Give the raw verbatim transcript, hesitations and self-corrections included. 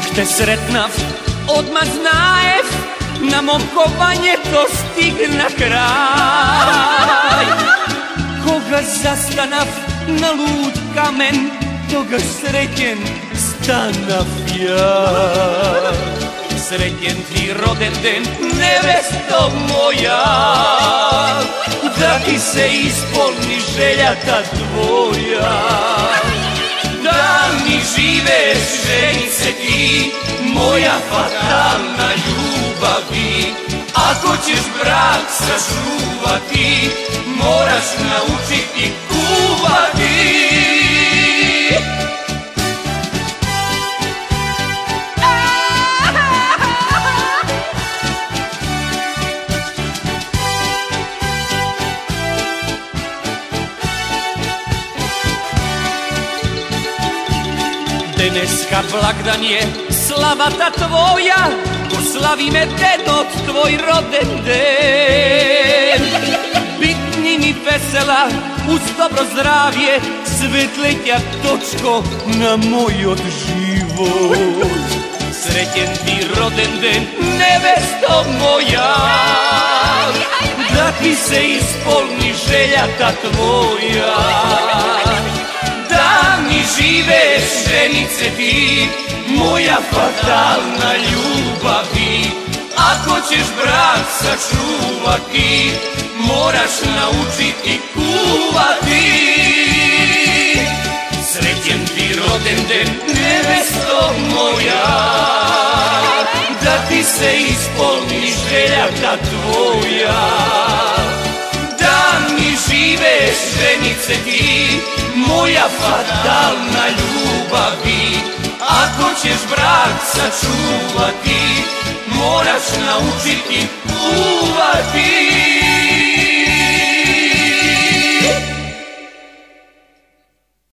Dok te sretnav, odmah znajev, na mom kovanje to stigna kraj. Koga zastanav na lud kamen, toga srećen stanav ja. Srećen ti rodenden, nevesto moja, da ti se ispolni želja ta tvoja. Da mi živeš, ženice ti, moja fatalna ljubavi. Ako ćeš brak sačuvati, moraš naučiti kuvati. Deneska blagdan je, slava ta tvoja, poslavi me dedot tvoj roden den. Bitni mi vesela, uz dobro zdravje, svetletja točko na moj od život. Srećen ti roden den, nevesto moja, da ti se ispolni želja ta tvoja. Da mi živeš, ženice ti, moja fatalna ljubavi. Ako ćeš brak sačuvati, moraš naučiti kuvati. Srećen ti rodenden, nevesto moja, da ti se ispolni želja ta tvoja. Da mi živeš, ženice ti, moja fatalna ljubavi. Ako ćeš brak sačuvati, moraš naučiti kuvati.